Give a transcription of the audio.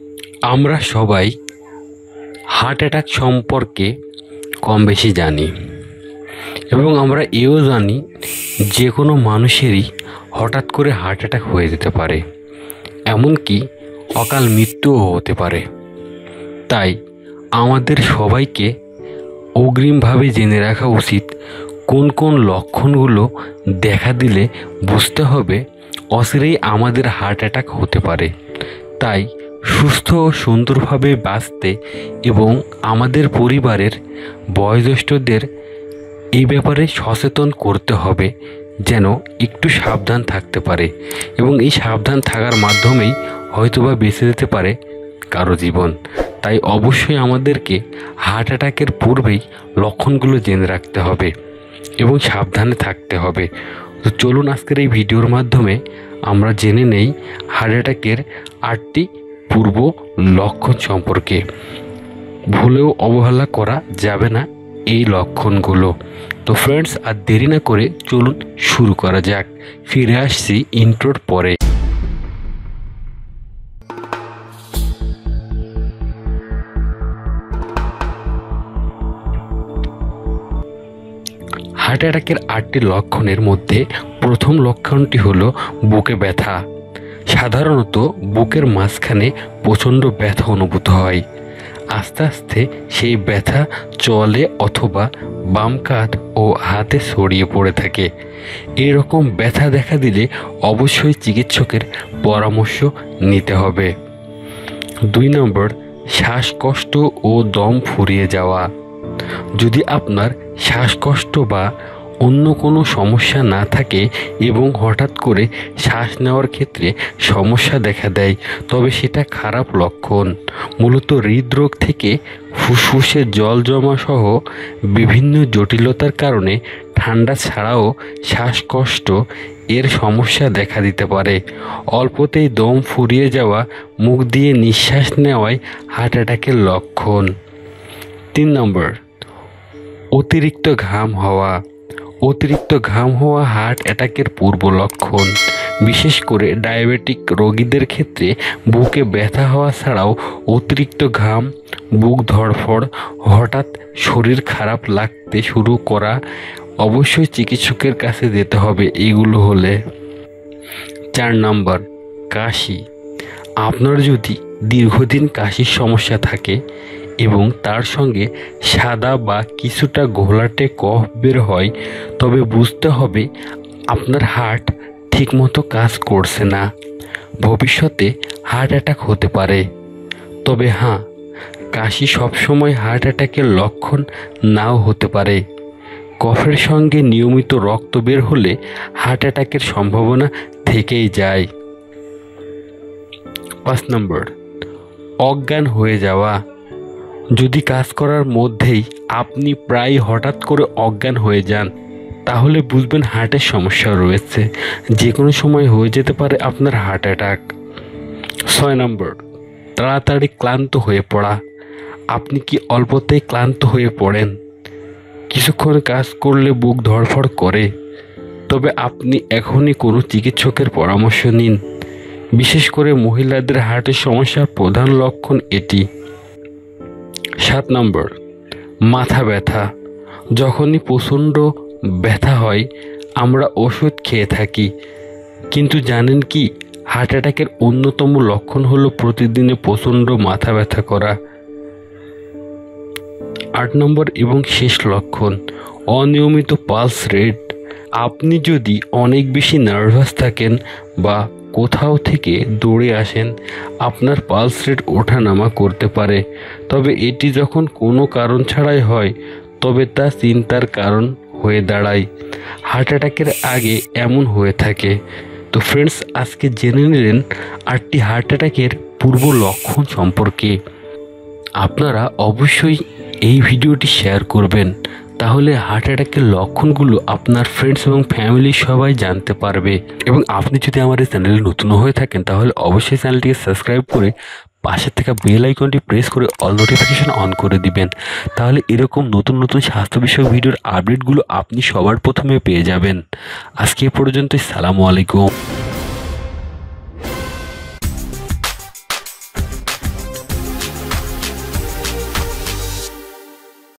আমরা সবাই heart attack সম্পর্কে কম বেশি জানি এবং আমরা এও জানি যে কোনো মানুষেরই হঠাৎ করে হার্ট অ্যাটাক হয়ে যেতে পারে, এমনকি অকাল মৃত্যুও হতে পারে। তাই আমাদের সবাইকে অগ্রিমভাবে জেনে রাখা উচিত কোন কোন লক্ষণগুলো দেখা দিলে বুঝতে হবে অচিরেই আমাদের হার্ট অ্যাটাক হতে পারে। তাই সুস্থ ও সুন্দরভাবে বাঁচতে এবং আমাদের পরিবারের বয়োজ্যেষ্ঠদের এই ব্যাপারে সচেতন করতে হবে যেন একটু সাবধান থাকতে পারে এবং এই সাবধান থাকার মাধ্যমেই হয়তোবা বেঁচে যেতে পারে কারো জীবন। তাই অবশ্যই আমাদেরকে হার্ট অ্যাটাকের পূর্বেই লক্ষণগুলো জেনে রাখতে হবে এবং সাবধানে থাকতে হবে। তো চলুন আজকের এই ভিডিওর মাধ্যমে আমরা জেনে নেই হার্ট অ্যাটাকের 8টি পূর্ব লক্ষণ সম্পর্কে। ভুলেও অবহেলা করা যাবে না এই লক্ষণগুলো। তো ফ্রেন্ডস, আর দেরি না করে চলুন শুরু করা যাক। ফিরে আসছি ইন্ট্রোর পরে। হার্ট অ্যাটাকের 8টি লক্ষণের মধ্যে প্রথম লক্ষণটি হলো বুকে ব্যথা। সাধারণত বুকের মাঝখানে প্রচণ্ড ব্যথা অনুভূত হয়। আস্তে আস্তে সেই ব্যথা চলে অথবা বাম কাঁধ ও হাতে ছড়িয়ে পড়ে থাকে। এরকম ব্যথা দেখা দিলে অবশ্যই চিকিৎসকের পরামর্শ নিতে হবে। 2 নম্বর, শ্বাসকষ্ট ও দম ফুরিয়ে যাওয়া। যদি আপনার শ্বাসকষ্ট বা অন্য কোনো সমস্যা না থাকে এবং হঠাৎ করে শ্বাস নেওয়ার ক্ষেত্রে সমস্যা দেখা দেয়, তবে সেটা খারাপ লক্ষণ। মূলত হৃদরোগ থেকে ফুসফুসে জল জমা সহ বিভিন্ন জটিলতার কারণে ঠান্ডা ছাড়াও শ্বাসকষ্ট এর সমস্যা দেখা দিতে পারে। অল্পতেই দম ফুরিয়ে যাওয়া, মুখ দিয়ে নিঃশ্বাস নেওয়াই হার্ট অ্যাটাকের লক্ষণ। 3 নম্বর, অতিরিক্ত ঘাম হওয়া। অতিরিক্ত ঘাম হওয়া হার্ট অ্যাটাকের পূর্ব লক্ষণ। বিশেষ করে ডায়াবেটিক রোগীদের ক্ষেত্রে বুকে ব্যথা হওয়া ছাড়াও অতিরিক্ত ঘাম, বুক ধড়ফড়, হঠাৎ শরীর খারাপ লাগতে শুরু করা, অবশ্যই চিকিৎসকের কাছে যেতে হবে এইগুলো হলে। 4 নম্বর, কাশি। আপনার যদি দীর্ঘদিন কাশির সমস্যা থাকে এবং তার সঙ্গে সাদা বা কিছুটা ঘোলাটে কফ বের হয়, তবে বুঝতে হবে আপনার হার্ট ঠিকমতো কাজ করছে না। ভবিষ্যতে হার্ট অ্যাটাক হতে পারে। তবে হ্যাঁ, কাশি সবসময় হার্ট অ্যাটাকের লক্ষণ নাও হতে পারে। কফের সঙ্গে নিয়মিত রক্ত বের হলে হার্ট অ্যাটাকের সম্ভাবনা থেকেই যায়। 5 নম্বর, অজ্ঞান হয়ে যাওয়া। যদি কাজ করার মধ্যেই আপনি প্রায় হঠাৎ করে অজ্ঞান হয়ে যান, তাহলে বুঝবেন হার্টের সমস্যা রয়েছে। যে কোনো সময় হয়ে যেতে পারে আপনার হার্ট অ্যাটাক। 6 নম্বর, তাড়াতাড়ি ক্লান্ত হয়ে পড়া। আপনি কি অল্পতেই ক্লান্ত হয়ে পড়েন? কিছুক্ষণ কাজ করলে বুক ধড়ফড় করে? তবে আপনি এখনই কোনো চিকিৎসকের পরামর্শ নিন। বিশেষ করে মহিলাদের হার্টের সমস্যার প্রধান লক্ষণ এটি। 7 নম্বর, মাথা ব্যথা। যখনই প্রচণ্ড ব্যথা হয় আমরা ওষুধ খেয়ে থাকি, কিন্তু জানেন কি হার্ট অ্যাটাকের অন্যতম লক্ষণ হলো প্রতিদিনে প্রচণ্ড মাথা ব্যথা করা। 8 নম্বর এবং শেষ লক্ষণ, অনিয়মিত পালস রেট। আপনি যদি অনেক বেশি নার্ভাস থাকেন বা কোথাও থেকে দৌড়ে আসেন, আপনার পালস রেট ওঠানামা করতে পারে। তবে এটি যখন কোনো কারণ ছাড়াই হয়, তবে তা চিন্তার কারণ হয়ে দাঁড়ায়। হার্ট অ্যাটাকের আগে এমন হয়ে থাকে। তো ফ্রেন্ডস, আজকে জেনে নিলেন 8টি হার্ট অ্যাটাকের পূর্ব লক্ষণ সম্পর্কে। আপনারা অবশ্যই এই ভিডিওটি শেয়ার করবেন, তাহলে হার্ট অ্যাটাকের লক্ষণগুলো আপনার ফ্রেন্ডস এবং ফ্যামিলি সবাই জানতে পারবে। এবং আপনি যদি আমার এই চ্যানেলে নতুন হয়ে থাকেন, তাহলে অবশ্যই চ্যানেলটিকে সাবস্ক্রাইব করে পাশে থাকা বেল আইকনটি প্রেস করে অল নোটিফিকেশন অন করে দিবেন। তাহলে এরকম নতুন নতুন স্বাস্থ্য বিষয়ক ভিডিওর আপডেটগুলো আপনি সবার প্রথমে পেয়ে যাবেন। আজকে এ পর্যন্তই। সালামু আলাইকুম।